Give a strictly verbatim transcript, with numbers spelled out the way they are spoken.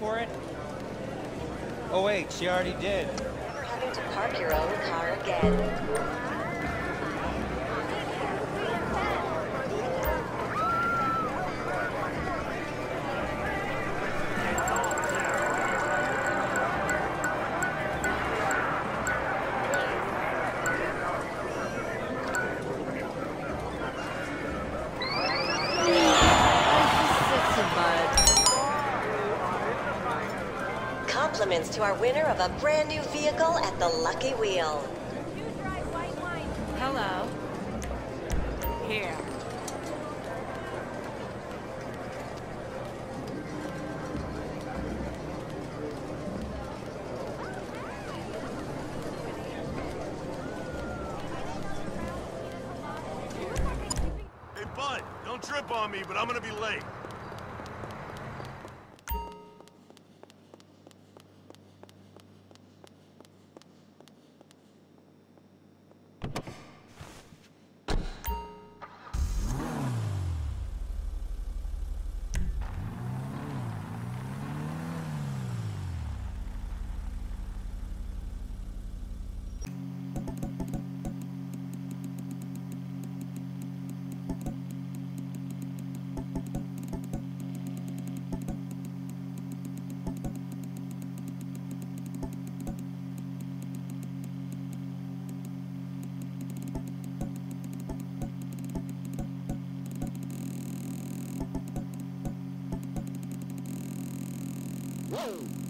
for it? Oh wait, she already did. Never having to park your own car again. Compliments to our winner of a brand new vehicle at the Lucky Wheel. Hello. Here. Hey, bud, don't trip on me, but I'm gonna be late. Whoa!